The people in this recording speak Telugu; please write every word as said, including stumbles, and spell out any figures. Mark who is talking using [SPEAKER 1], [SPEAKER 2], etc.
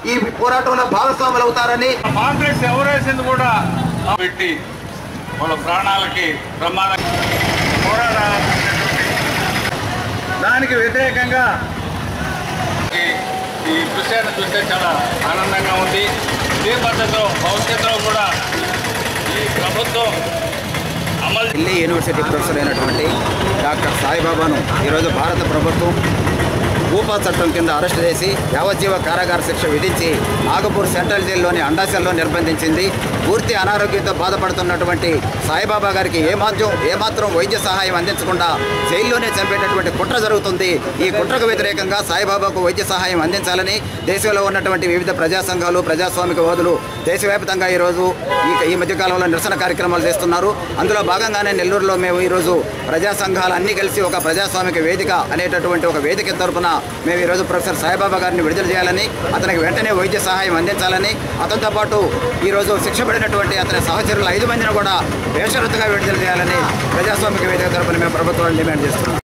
[SPEAKER 1] ఈ పోరాటంలో భాగస్వాములు అవుతారని
[SPEAKER 2] కాంగ్రెస్ ఎవరేసింది కూడా పెట్టి వాళ్ళ ప్రాణాలకి ప్రమాదం పోరాడాల్సినటువంటి దానికి వ్యతిరేకంగా ఈ దృశ్యాన్ని చూస్తే చాలా ఆనందంగా ఉంది. ఇదే పద్ధతిలో భవిష్యత్తులో కూడా ఈ ప్రభుత్వం అమలు.
[SPEAKER 1] ఢిల్లీ యూనివర్సిటీ ప్రొఫెసర్ అయినటువంటి డాక్టర్ సాయిబాబాను ఈరోజు భారత ప్రభుత్వం భూపా చట్టం కింద అరెస్ట్ చేసి యావజ్జీవ కారాగార శిక్ష విధించి నాగపూర్ సెంట్రల్ జైల్లోని అండాసెల్లో నిర్బంధించింది. పూర్తి అనారోగ్యంతో బాధపడుతున్నటువంటి సాయిబాబా గారికి ఏమాత్రం ఏమాత్రం వైద్య సహాయం అందించకుండా జైల్లోనే చంపేటటువంటి కుట్ర జరుగుతుంది. ఈ కుట్రకు వ్యతిరేకంగా సాయిబాబాకు వైద్య సహాయం అందించాలని దేశంలో ఉన్నటువంటి వివిధ ప్రజా సంఘాలు ప్రజాస్వామికవాదులు దేశవ్యాప్తంగా ఈరోజు ఈ ఈ మధ్యకాలంలో నిరసన కార్యక్రమాలు చేస్తున్నారు. అందులో భాగంగానే నెల్లూరులో మేము ఈరోజు ప్రజా సంఘాలు అన్నీ కలిసి ఒక ప్రజాస్వామిక వేదిక అనేటటువంటి ఒక వేదిక తరపున మేము ఈరోజు ప్రొఫెసర్ సాయిబాబా గారిని విడుదల చేయాలని, అతనికి వెంటనే వైద్య సహాయం అందించాలని, అతనితో పాటు ఈరోజు శిక్ష పడినటువంటి అతని సహచరులు ఐదు మందిని కూడా బేషరతుగా విడుదల చేయాలని ప్రజాస్వామిక వేదిక తరపున మేము ప్రభుత్వాన్ని డిమాండ్ చేస్తున్నాం.